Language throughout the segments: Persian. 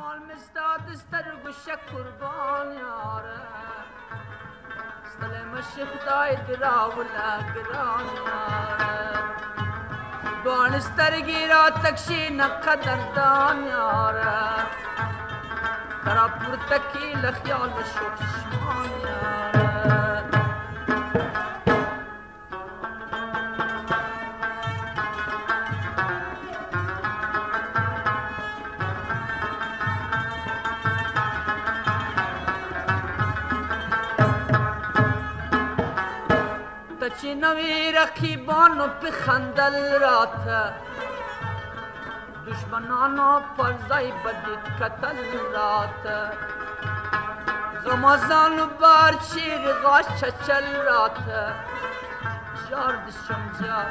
مال مستاد استرگو شک قربان یاره استل مشی خدای دراولا گران یاره بان استرگی را تکشی نقدر دان یاره ترا پورتکی لخیال شوشمان یاره چی نوی رقیبانو پی خندل رات دشمنانو پرزای بدید کتل رات غمازانو بار چیر غاش چچل رات جار دشم جار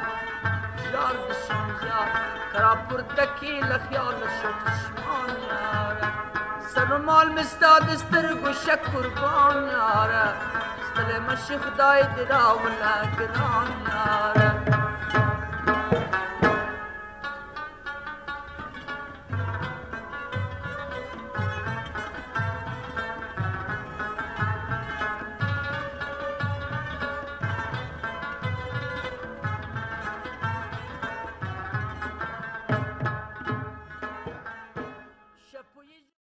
کرا پردکی لخیال شکشمان یاره سر مال مستاد استرگو شک قربان یاره استل مشی خدای دراولا گران یاره